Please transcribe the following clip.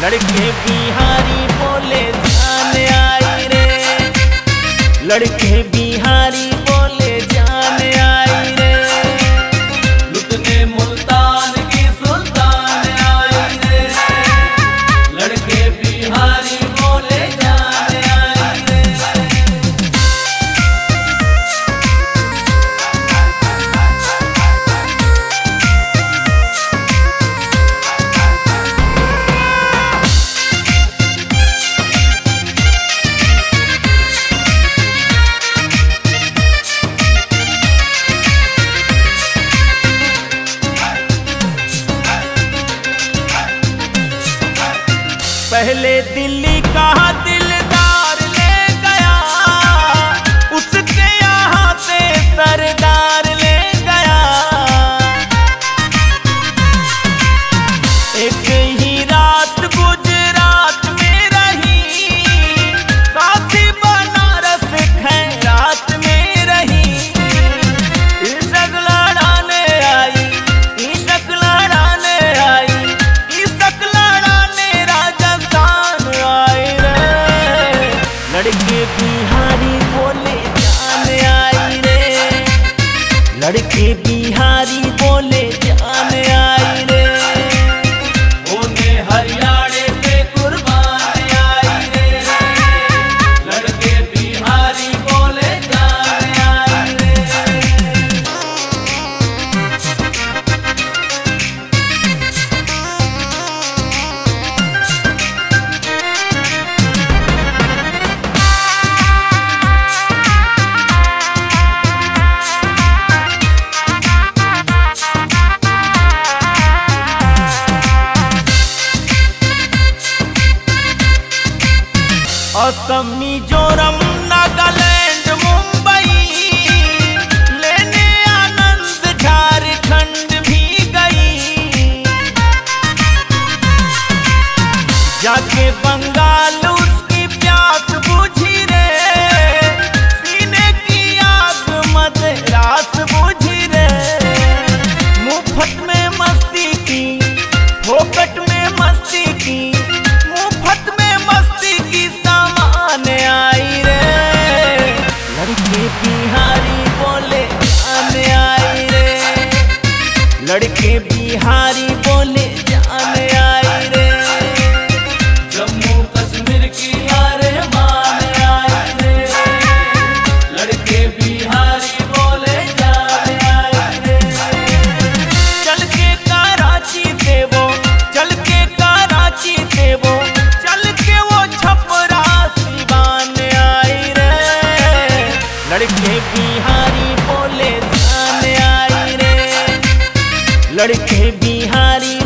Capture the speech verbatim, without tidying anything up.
लड़के बिहारी बोले जान आई रे, लड़के बिहारी बोले जान आई रे। लुटने मुल्तान की सुल्तान आई रे, लड़के बिहारी बोले जान आई रे। पहले दिल्ली का दिलदार ले गया, उसके यहाँ से सरदार ले गया। एक ही रात गुजरात में रही, काशी बनारस खैरात में रही। इशक लड़ाने आई, इशक लड़ाने आई, इशक लड़ाने राजस्थान आए रे। लड़के बिहारी बोले जान आई रे, लड़के बिहारी बोले जान आई रे। होने हरियाणे पे कुर्बान आई रे, लड़के बिहारी बोले जान आई रे। असम, मिजोरम, नागालैंड, मुंबई लेने आनंद झारखंड भी गई। जाके बंगाल उसकी प्यास बुझी रे, सीने की आग मदरास बुझी रे। मुफ्त में मस्ती की, फोकट में मस्ती की, मुफ्त में मस्ती की सामान आई रे। लड़के बिहारी बोले जान आई रे, लड़के बिहारी बोले जान आई रे। जम्मू कश्मीर की अरमान आई रे, लड़के बिहारी बोले जान आई रे। चल के कराची से वो, चल के कराची से वो, चल के वो छपरा सिवान आई रे। लड़के बिहारी बोले जान आई रे, लड़के बिहारी